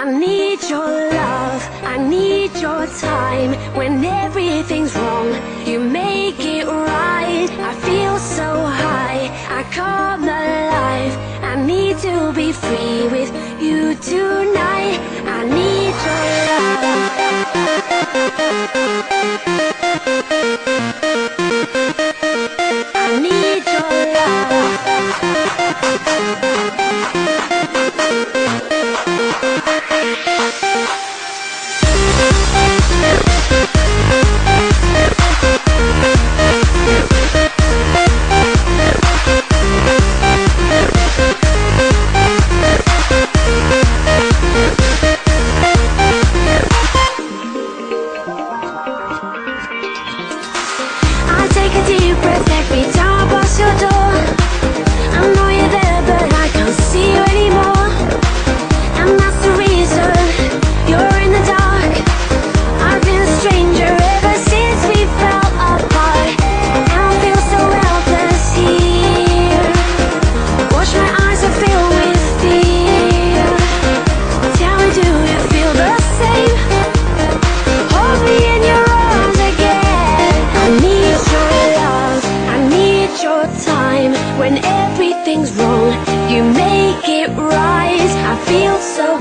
need your love, I need your time. When everything's wrong, you make it right. I feel so high, I come alive. I need to be free with you tonight. I need your love. I need your love. I take a deep breath every time I pass your door. I know you're there, but I can't see you anymore. And that's the reason you're in the dark. I've been a stranger ever since we fell apart. And I feel so helpless here. Watch my eyes are filled with fear. Tell me, do you feel the same? Hold me in your arms again. I need your love, I need your time. When everything's wrong, you make it right. I feel so